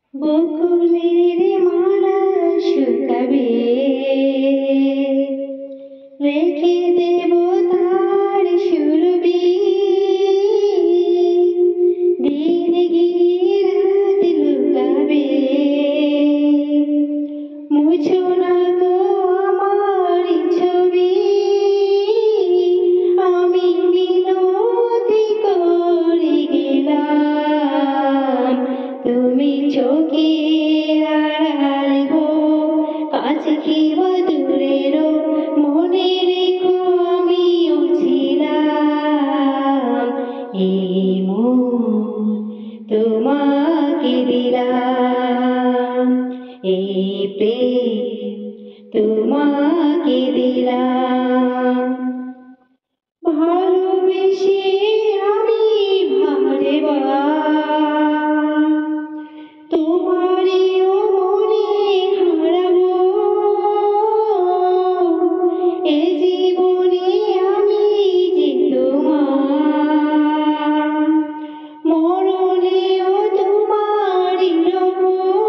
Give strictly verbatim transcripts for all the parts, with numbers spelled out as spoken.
বকুলের মালা শুকাবে, রেখে দেব তার সুরবি। দিন গিয়ে রাত লুকাবে, মুছো না গো আমার ছবি। আমি মিনতি করে গেলাম, তুমি চোখের আড়াল গো, কাছে কি বা দূরের মনে রেখো আমিও ছিলাম। এই মন তোমাকে দিলাম, এই প্রেম তোমাকে দিলাম। ভালোবেসে আমি ভারে তোমারিও মনে হারাবো। এ জীবনে আমি যে তোমার, মরণেও তোমারই রব।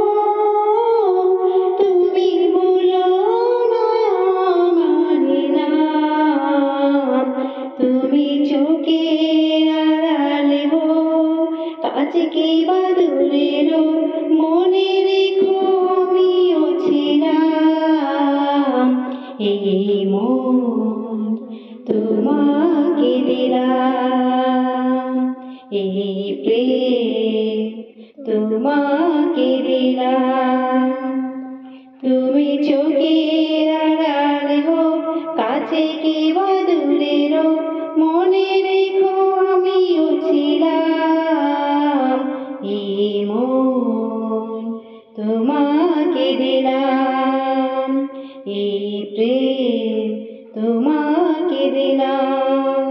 তুমি বলো না আমার নাম, তুমি চোখের আড়াল গো, কাছে কি বা দূরের মনে রেখো আমিও ছিলাম। এই মন তোমাকে দিলাম, এই প্রেম তোমাকে দিলাম। তুমি চোখের আড়াল গো, কাছে কি বা দূরের মনে রেখো আমিও ছিলাম। এই মন তোমাকে দিলাম, এই প্রেম তোমাকে দিলাম।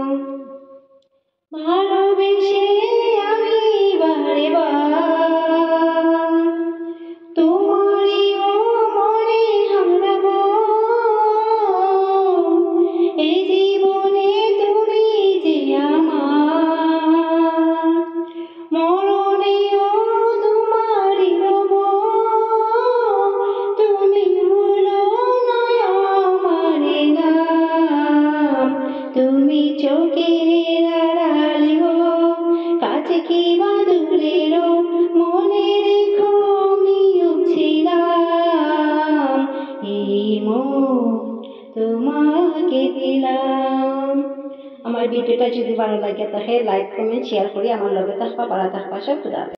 ভালোবেসে আমি বারে বার তোমারিও মনে হারাবো। এই জীবনে তুমি যে আমার, মরণেও তোমারই রব। তুমি ভুলো না আমার নাম, তুমি চোখের আড়াল গো, কাছে কি বা দূরের মনে রেখো আমিও ছিলাম। এই মন তোমাকে দিলাম। আমার ভিডিওটা যদি ভালো লাগে তাহলে লাইক কমেন্ট শেয়ার করি আমার লগে থাকবা, পাড়া থাকবা। সব খুদা।